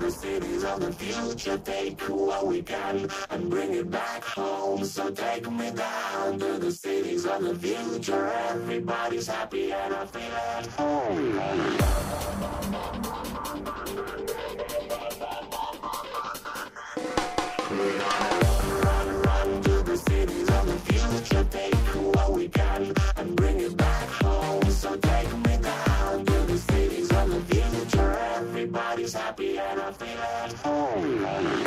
the cities of the future. Take what we can and bring it back home. So take me down to the cities of the future. Everybody's happy and I feel at home. We're gonna run to the cities of the future. Take what we can and bring it back home. So take me down to the cities of the future. Everybody's happy and I feel at home.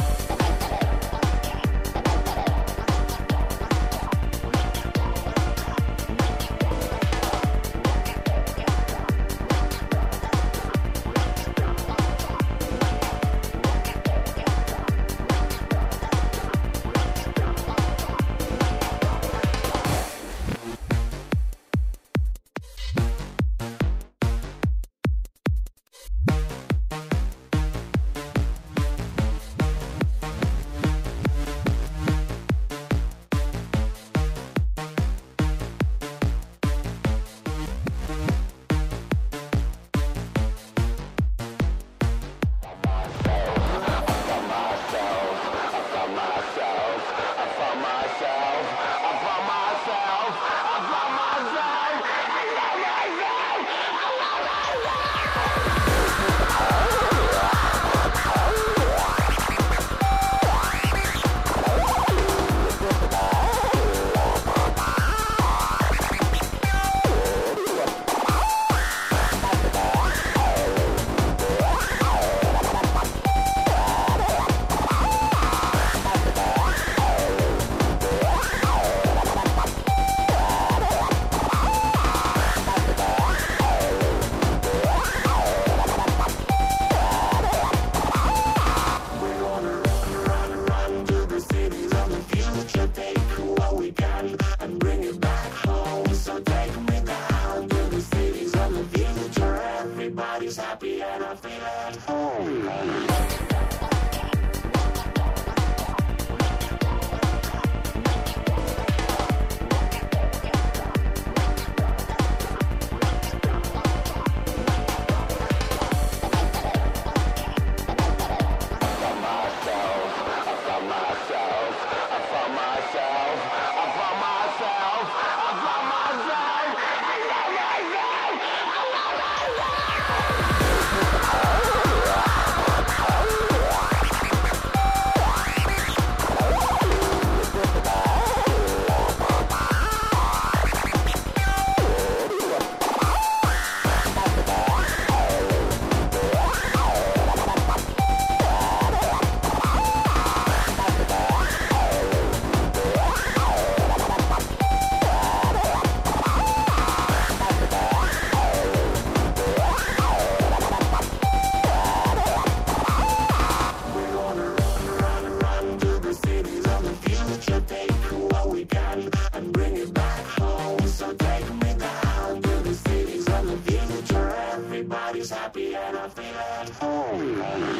Everybody's happy and I feel at home. And bring it back home. So take me down to the cities of the future. Everybody's happy and I feel at home.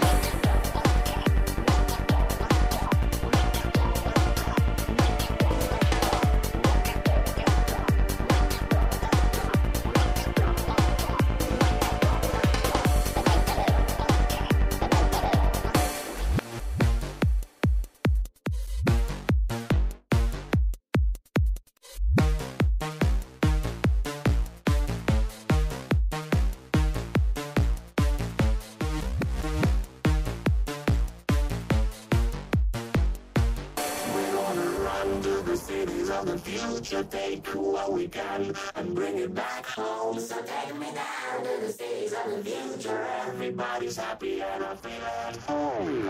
To the cities of the future, take what we can and bring it back home. So take me down to the cities of the future. Everybody's happy and I feel at home.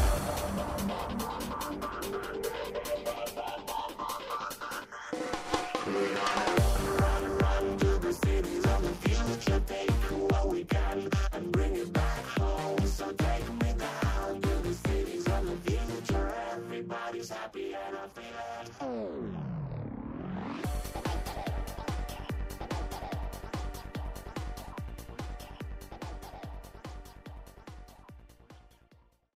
We're gonna run to the cities of the future, take what we can and bring it back home. So take me down to the cities of the future. Everybody's happy and I feel at home.